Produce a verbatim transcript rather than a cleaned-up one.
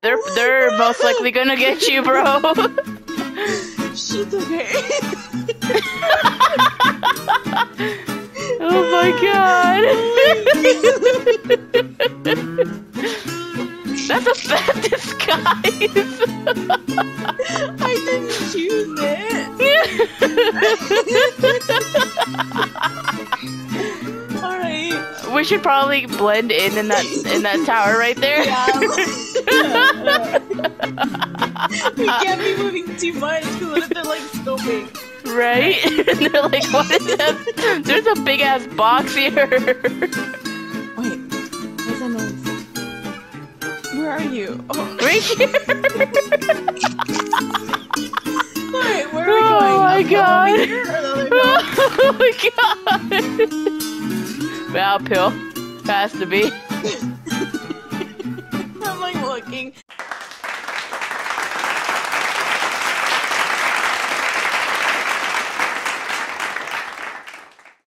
They're they're most likely gonna get you, bro. Shit, okay. Oh my god. That's a bad disguise. I didn't choose it. Alright. We should probably blend in in that in that tower right there. Yeah. We can't be moving too much because what if they're like so big? Right? And they're like, what is that? There's a big ass box here. Wait, what's that noise? Where are you? Oh. Right here. Wait, where are we Oh going? my Up god. over here or the other way? Oh my god. Well, pill. Has to be.